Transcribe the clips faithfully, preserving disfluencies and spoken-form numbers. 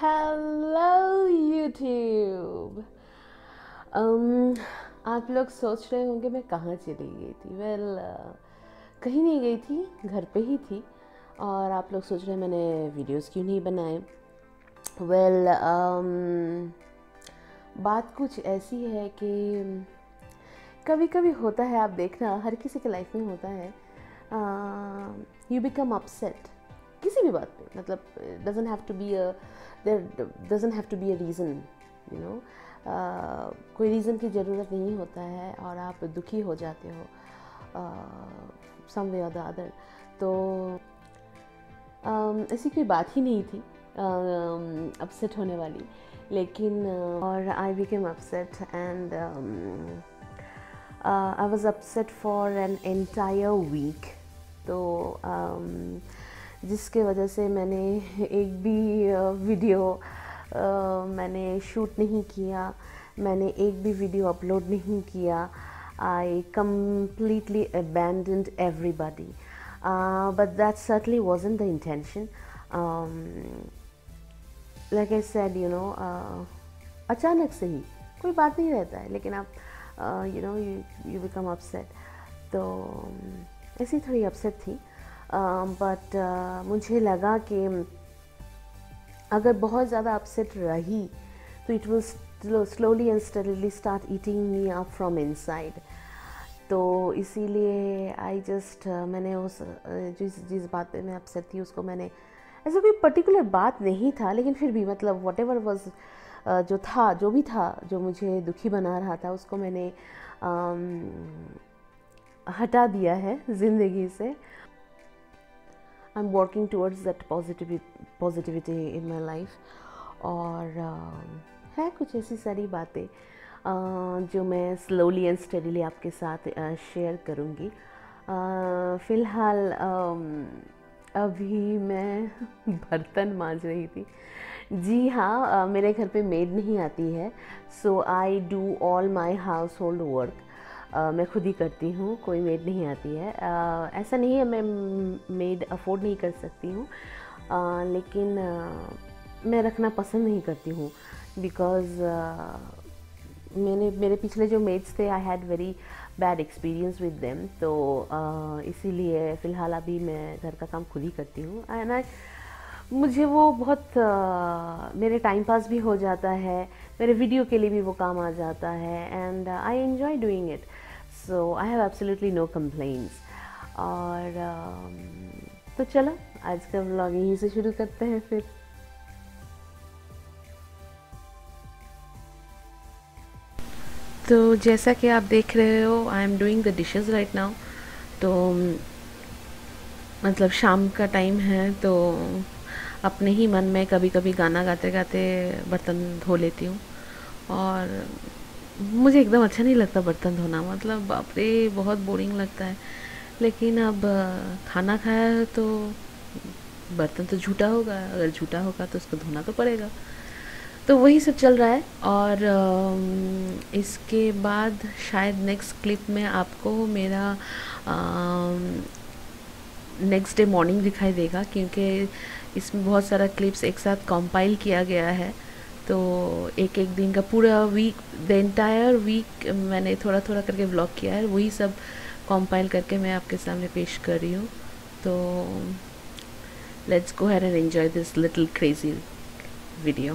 Hello YouTube. um, आप लोग सोच रहे होंगे मैं कहाँ चली गई थी। वेल well, uh, कहीं नहीं गई थी, घर पे ही थी। और आप लोग सोच रहे हैं मैंने वीडियोस क्यों नहीं बनाए। वेल well, um, बात कुछ ऐसी है कि कभी कभी होता है, आप देखना हर किसी के लाइफ में होता है, यू बिकम अपसेट किसी भी बात पे। मतलब doesn't have to be a there doesn't have to be a reason, you know. कोई रीज़न की ज़रूरत नहीं होता है और आप दुखी हो जाते हो सम वे और द अदर। तो um, ऐसी कोई बात ही नहीं थी अपसेट um, होने वाली, लेकिन uh, और I became upset and I was upset for an entire week. तो um, जिसके वजह से मैंने एक भी वीडियो uh, uh, मैंने शूट नहीं किया, मैंने एक भी वीडियो अपलोड नहीं किया। आई completely abandoned everybody, uh, but that certainly wasn't the intention. um, like I said, you know, uh, अचानक से ही कोई बात नहीं रहता है, लेकिन आप you know you you become upset. तो ऐसी थोड़ी अपसेट थी, बट uh, uh, मुझे लगा कि अगर बहुत ज़्यादा अपसेट रही तो it will slowly and steadily start eating me up from inside. तो इसीलिए आई जस्ट uh, मैंने उस uh, जिस जिस बात पे मैं अपसेट थी उसको, मैंने ऐसा कोई पर्टिकुलर बात नहीं था, लेकिन फिर भी मतलब वट एवर वॉज जो था, जो भी था, जो मुझे दुखी बना रहा था, उसको मैंने um, हटा दिया है ज़िंदगी से। I am working towards that positivity in my life. और uh, है कुछ ऐसी सारी बातें uh, जो मैं स्लोली एंड स्टडीली आपके साथ शेयर uh, करूँगी। uh, फ़िलहाल uh, अभी मैं बर्तन मांज रही थी। जी हाँ, uh, मेरे घर पे मेड नहीं आती है, so I do all my household work. मैं खुद ही करती हूँ, कोई मेड नहीं आती है। uh, ऐसा नहीं है मैं मेड अफोर्ड नहीं कर सकती हूँ, uh, लेकिन uh, मैं रखना पसंद नहीं करती हूँ, बिकॉज़ uh, मैंने मेरे पिछले जो मेड्स थे, I had very bad experience with them. तो uh, इसीलिए फ़िलहाल अभी मैं घर का काम खुद ही करती हूँ। एंड आई मुझे वो बहुत uh, मेरे टाइम पास भी हो जाता है, मेरे वीडियो के लिए भी वो काम आ जाता है, and I enjoy doing it. So I have absolutely no complaints. और uh, तो चलो आज का व्लॉग यहीं से शुरू करते हैं फिर। तो जैसा कि आप देख रहे हो, I am doing the dishes right now. तो मतलब शाम का टाइम है, तो अपने ही मन में कभी कभी गाना गाते गाते बर्तन धो लेती हूँ। और मुझे एकदम अच्छा नहीं लगता बर्तन धोना, मतलब बाप रे बहुत बोरिंग लगता है। लेकिन अब खाना खाया है तो बर्तन तो झूठा होगा, अगर झूठा होगा तो उसको धोना तो पड़ेगा। तो वही सब चल रहा है। और इसके बाद शायद नेक्स्ट क्लिप में आपको मेरा नेक्स्ट डे मॉर्निंग दिखाई देगा, क्योंकि इसमें बहुत सारा क्लिप्स एक साथ कंपाइल किया गया है। तो एक एक दिन का पूरा वीक, द एंटायर वीक मैंने थोड़ा थोड़ा करके व्लॉग किया है, वही सब कंपाइल करके मैं आपके सामने पेश कर रही हूँ। तो let's go ahead and enjoy this little crazy video.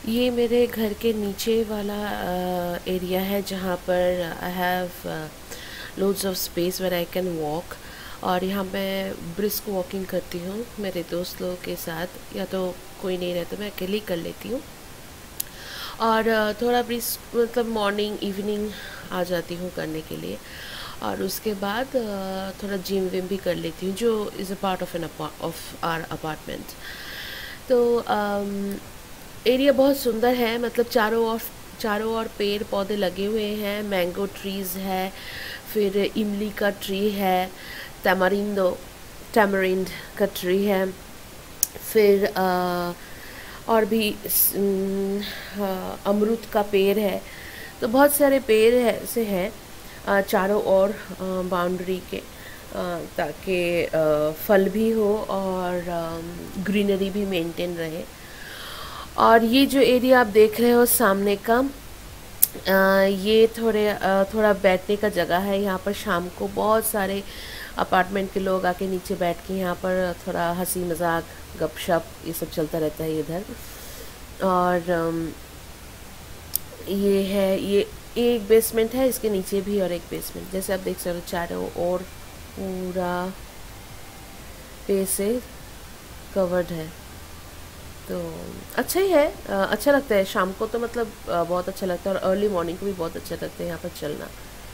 ये मेरे घर के नीचे वाला एरिया है जहाँ पर I have loads of space where I can walk, और यहाँ मैं ब्रिस्क वॉकिंग करती हूँ मेरे दोस्त लोगों के साथ, या तो कोई नहीं रहता मैं अकेले कर लेती हूँ। और uh, थोड़ा ब्रिस्क मतलब मॉर्निंग इवनिंग आ जाती हूँ करने के लिए, और उसके बाद uh, थोड़ा जिम विम भी कर लेती हूँ जो is a part of an of our apartment. तो um, एरिया बहुत सुंदर है, मतलब चारों ओर चारों ओर पेड़ पौधे लगे हुए हैं, मैंगो ट्रीज़ है, फिर इमली का ट्री है, टैमरिंडो टैमरिंड का ट्री है, फिर आ, और भी अमरूद का पेड़ है। तो बहुत सारे पेड़ है से हैं चारों ओर बाउंड्री के, ताकि फल भी हो और ग्रीनरी भी मेंटेन रहे। और ये जो एरिया आप देख रहे हो सामने का, आ, ये थोड़े आ, थोड़ा बैठने का जगह है। यहाँ पर शाम को बहुत सारे अपार्टमेंट के लोग आके नीचे बैठ के यहाँ पर थोड़ा हंसी मजाक गपशप ये सब चलता रहता है इधर। और अम, ये है, ये एक बेसमेंट है, इसके नीचे भी और एक बेसमेंट, जैसे आप देख सकते हो चारों ओर पूरा पे से कवर्ड है। तो अच्छा ही है, अच्छा लगता है शाम को, तो मतलब बहुत अच्छा लगता है, और अर्ली मॉर्निंग को भी बहुत अच्छा लगता है यहाँ पर चलना।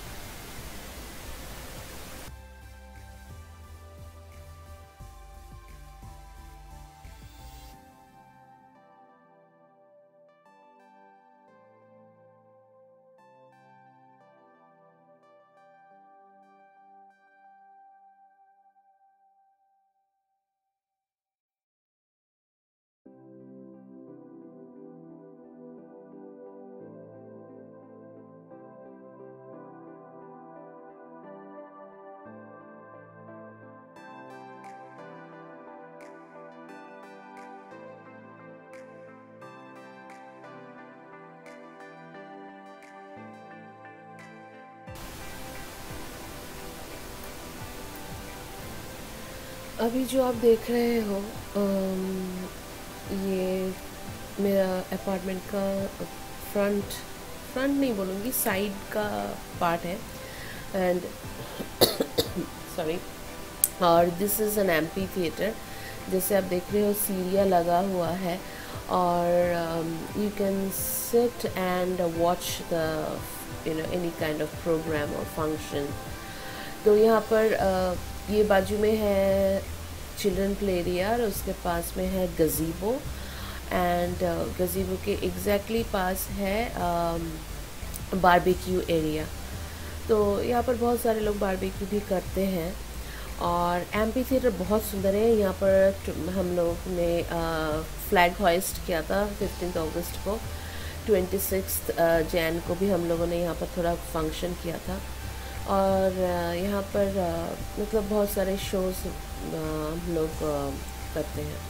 अभी जो आप देख रहे हो अम, ये मेरा अपार्टमेंट का फ्रंट फ्रंट नहीं बोलूँगी, साइड का पार्ट है। एंड सॉरी, और this is an amphitheatre. जैसे आप देख रहे हो सीढ़ियाँ लगा हुआ है, और you can sit and watch the you know any kind of programme और फंक्शन। तो यहाँ पर uh, ये बाजू में है चिल्ड्रन प्ले एरिया, और उसके पास में है गजीबो, एंड गजीबो के एग्जैक्टली पास है बारबेक्यू एरिया। तो यहाँ पर बहुत सारे लोग बारबेक्यू भी करते हैं। और एम्पी थिएटर बहुत सुंदर है। यहाँ पर हम लोग ने फ्लैग हॉइस्ट किया था फिफ्टीन अगस्त को, ट्वेंटी सिक्स जैन को भी हम लोगों ने यहाँ पर थोड़ा फंक्शन किया था। और यहाँ पर मतलब बहुत सारे शोज़ हम लोग करते हैं।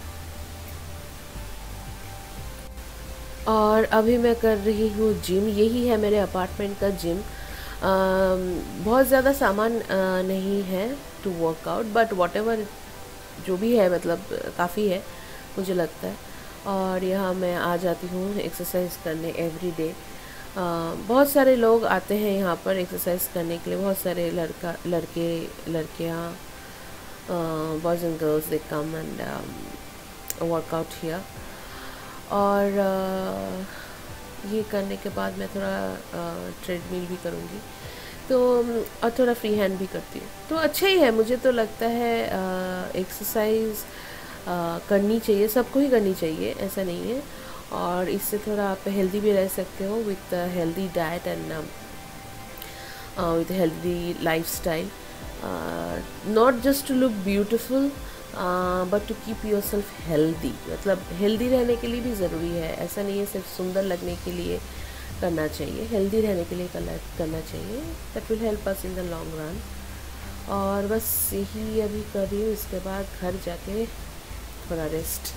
और अभी मैं कर रही हूँ जिम, यही है मेरे अपार्टमेंट का जिम। बहुत ज़्यादा सामान आ, नहीं है to work out, but whatever जो भी है मतलब काफ़ी है मुझे लगता है। और यहाँ मैं आ जाती हूँ एक्सरसाइज करने एवरी डे। बहुत सारे लोग आते हैं यहाँ पर एक्सरसाइज करने के लिए, बहुत सारे लड़का लड़के लड़कियाँ, boys and girls, they come and work out here. और uh, ये करने के बाद मैं थोड़ा ट्रेडमिल uh, भी करूँगी, तो और थोड़ा फ्री हैंड भी करती हूँ। तो अच्छा ही है, मुझे तो लगता है एक्सरसाइज uh, uh, करनी चाहिए, सबको ही करनी चाहिए, ऐसा नहीं है। और इससे थोड़ा आप हेल्दी भी रह सकते हो with healthy diet and with healthy lifestyle, not just to look beautiful but to keep yourself healthy. मतलब हेल्दी रहने के लिए भी ज़रूरी है, ऐसा नहीं है सिर्फ सुंदर लगने के लिए करना चाहिए, हेल्दी रहने के लिए करना चाहिए। That will help us in the long run. और बस यही अभी कर रही हूँ, इसके बाद घर जाके थोड़ा रेस्ट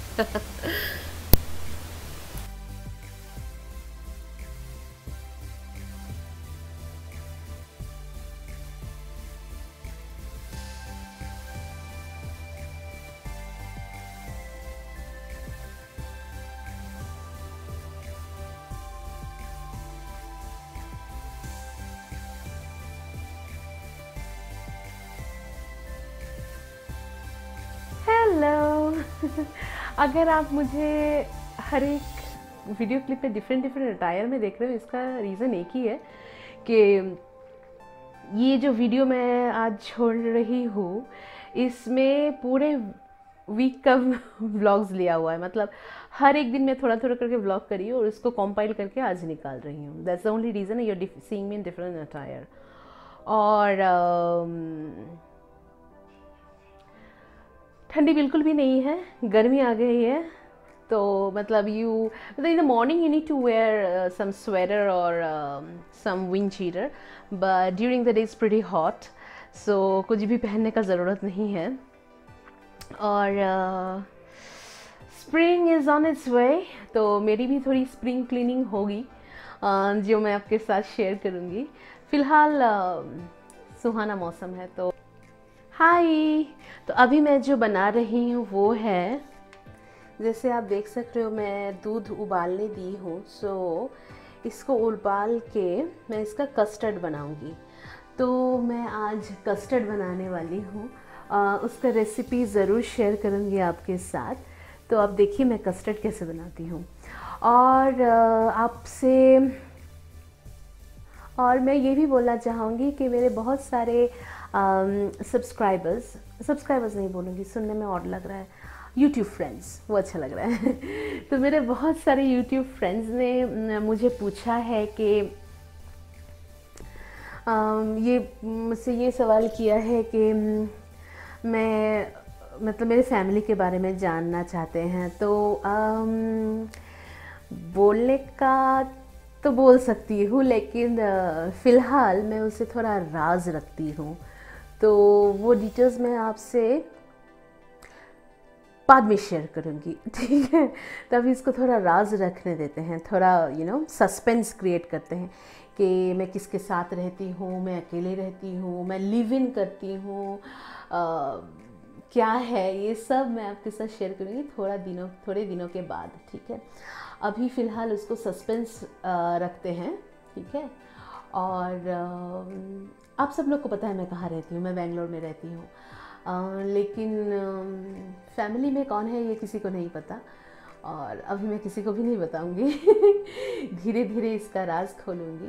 अगर आप मुझे हर एक वीडियो क्लिप में डिफरेंट डिफरेंट अटायर में देख रहे हो, इसका रीज़न एक ही है कि ये जो वीडियो मैं आज छोड़ रही हूँ इसमें पूरे वीक का व्लॉग्स लिया हुआ है। मतलब हर एक दिन मैं थोड़ा थोड़ा करके व्लॉग करी और इसको कंपाइल करके आज निकाल रही हूँ। दैट्स द ओनली रीज़न है you're seeing me in different attire. और um, ठंडी बिल्कुल भी नहीं है, गर्मी आ गई है। तो मतलब यू मतलब in the morning you need to wear some sweater और some wind cheater, but during the day is pretty hot, so कुछ भी पहनने का ज़रूरत नहीं है। और spring is on its way, तो मेरी भी थोड़ी स्प्रिंग क्लीनिंग होगी uh, जो मैं आपके साथ शेयर करूँगी। फ़िलहाल uh, सुहाना मौसम है। तो हाय, तो अभी मैं जो बना रही हूँ वो है, जैसे आप देख सकते हो मैं दूध उबालने दी हूँ। सो इसको उबाल के मैं इसका कस्टर्ड बनाऊँगी। तो मैं आज कस्टर्ड बनाने वाली हूँ, उसका रेसिपी ज़रूर शेयर करूँगी आपके साथ। तो आप देखिए मैं कस्टर्ड कैसे बनाती हूँ। और आपसे और मैं ये भी बोलना चाहूँगी कि मेरे बहुत सारे सब्सक्राइबर्स सब्सक्राइबर्स नहीं बोलूँगी, सुनने में और लग रहा है, यूट्यूब फ्रेंड्स, वो अच्छा लग रहा है। तो मेरे बहुत सारे यूट्यूब फ्रेंड्स ने मुझे पूछा है कि ये मुझसे ये सवाल किया है कि मैं मतलब मेरे फैमिली के बारे में जानना चाहते हैं। तो आम, बोलने का तो बोल सकती हूँ, लेकिन फ़िलहाल मैं उसे थोड़ा राज रखती हूँ। तो वो डिटेल्स मैं आपसे बाद में शेयर करूँगी, ठीक है। तो अभी इसको थोड़ा राज रखने देते हैं, थोड़ा यू नो सस्पेंस क्रिएट करते हैं कि मैं किसके साथ रहती हूँ, मैं अकेले रहती हूँ, मैं लिव इन करती हूँ, क्या है ये सब मैं आपके साथ शेयर करूँगी थोड़ा दिनों थोड़े दिनों के बाद, ठीक है। अभी फ़िलहाल उसको सस्पेंस रखते हैं, ठीक है। और आप सब लोग को पता है मैं कहाँ रहती हूँ, मैं बेंगलोर में रहती हूँ। Uh, लेकिन फैमिली uh, में कौन है ये किसी को नहीं पता, और अभी मैं किसी को भी नहीं बताऊंगी। धीरे धीरे इसका राज खोलूँगी।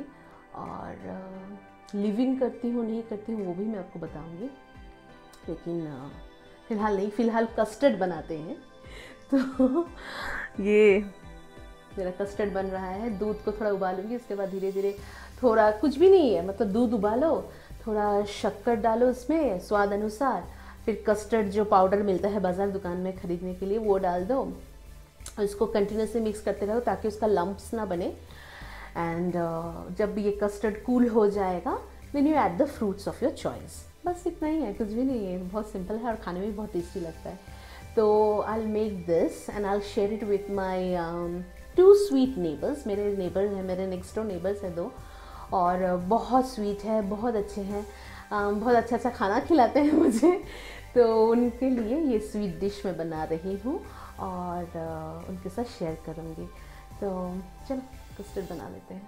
और लिविंग uh, करती हूँ नहीं करती हूँ वो भी मैं आपको बताऊंगी, लेकिन uh, फ़िलहाल नहीं। फ़िलहाल कस्टर्ड बनाते हैं। तो ये मेरा कस्टर्ड बन रहा है। दूध को थोड़ा उबालूंगी, इसके बाद धीरे धीरे थोड़ा, कुछ भी नहीं है, मतलब दूध उबालो, थोड़ा शक्कर डालो उसमें स्वाद अनुसार, फिर कस्टर्ड जो पाउडर मिलता है बाज़ार दुकान में ख़रीदने के लिए वो डाल दो, और इसको कंटिन्यूसली मिक्स करते रहो ताकि उसका लम्प्स ना बने। एंड uh, जब ये कस्टर्ड कूल हो जाएगा then you add the fruits of your choice. बस इतना ही है, कुछ भी नहीं है, बहुत सिंपल है और खाने में भी बहुत टेस्टी लगता है। तो I will make this and I will share it with my two sweet neighbours. मेरे नेबर्स हैं, मेरे नेक्स्ट डोर नेबर्स हैं दो, और बहुत स्वीट है, बहुत अच्छे हैं, बहुत अच्छा अच्छा खाना खिलाते हैं मुझे। तो उनके लिए ये स्वीट डिश मैं बना रही हूँ और उनके साथ शेयर करूँगी। तो चलो कस्टर्ड बना लेते हैं।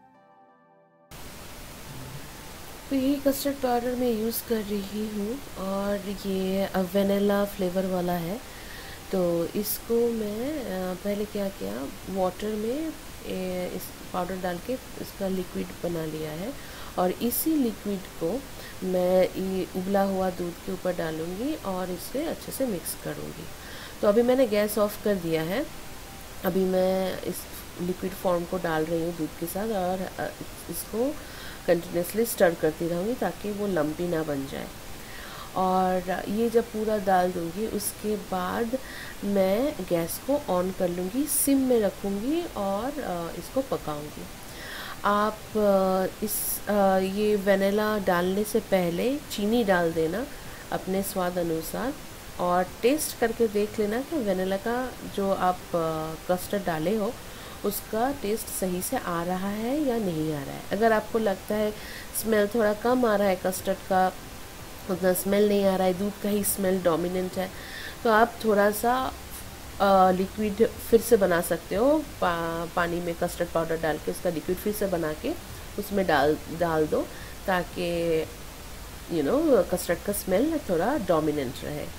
तो यही कस्टर्ड पाउडर मैं यूज़ कर रही हूँ और ये वेनिला फ्लेवर वाला है। तो इसको मैं पहले क्या किया, वाटर में इस पाउडर डाल के इसका लिक्विड बना लिया है, और इसी लिक्विड को मैं ये उबला हुआ दूध के ऊपर डालूँगी और इसे अच्छे से मिक्स करूँगी। तो अभी मैंने गैस ऑफ कर दिया है। अभी मैं इस लिक्विड फॉर्म को डाल रही हूँ दूध के साथ, और इसको कंटिन्यूसली स्टर करती रहूँगी ताकि वो लम्पी ना बन जाए। और ये जब पूरा डाल दूँगी उसके बाद मैं गैस को ऑन कर लूँगी, सिम में रखूँगी और इसको पकाऊँगी। आप इस ये वेनिला डालने से पहले चीनी डाल देना अपने स्वाद अनुसार, और टेस्ट करके देख लेना कि वेनिला का जो आप कस्टर्ड डाले हो उसका टेस्ट सही से आ रहा है या नहीं आ रहा है। अगर आपको लगता है स्मेल थोड़ा कम आ रहा है, कस्टर्ड का उतना स्मेल नहीं आ रहा है, दूध का ही स्मेल डोमिनेंट है, तो आप थोड़ा सा लिक्विड फिर से बना सकते हो। पा, पानी में कस्टर्ड पाउडर डाल के उसका लिक्विड फिर से बना के उसमें डाल डाल दो ताकि यू नो कस्टर्ड का स्मेल थोड़ा डोमिनेंट रहे।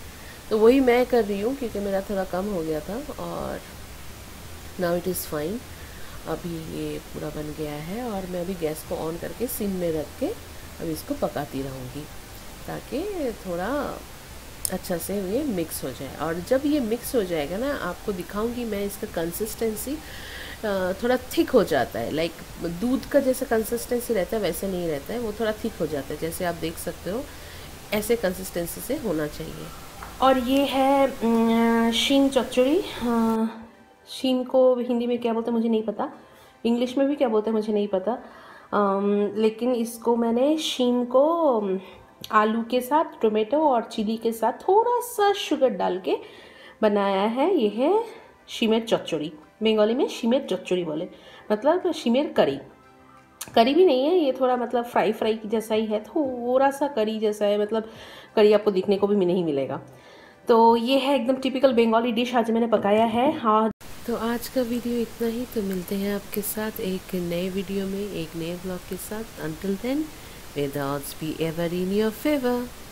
तो वही मैं कर रही हूँ क्योंकि मेरा थोड़ा कम हो गया था। और नाउ इट इज़ फाइन। अभी ये पूरा बन गया है और मैं अभी गैस को ऑन करके सिम में रख के अभी इसको पकाती रहूँगी ताकि थोड़ा अच्छा से ये मिक्स हो जाए। और जब ये मिक्स हो जाएगा ना, आपको दिखाऊंगी मैं इसका कंसिस्टेंसी थोड़ा थिक हो जाता है। लाइक दूध का जैसा कंसिस्टेंसी रहता है वैसे नहीं रहता है, वो थोड़ा थिक हो जाता है। जैसे आप देख सकते हो ऐसे कंसिस्टेंसी से होना चाहिए। और ये है शीन चचड़ी। शीन को हिंदी में क्या बोलते हैं मुझे नहीं पता, इंग्लिश में भी क्या बोलते हैं मुझे नहीं पता। um, लेकिन इसको मैंने शीन को आलू के साथ, टोमेटो और चिली के साथ थोड़ा सा शुगर डाल के बनाया है। ये है शीमेर चच्चड़ी, बंगाली में शीमेर चच्चड़ी बोले, मतलब शीमेर करी। करी भी नहीं है ये, थोड़ा मतलब फ्राई फ्राई जैसा ही है, थोड़ा सा करी जैसा है, मतलब करी आपको दिखने को भी नहीं मिलेगा। तो ये है एकदम टिपिकल बंगाली डिश आज मैंने पकाया है। हाँ, तो आज का वीडियो इतना ही। तो मिलते हैं आपके साथ एक नए वीडियो में, एक नए ब्लॉग के साथ। Until then, may the odds be ever in your favor.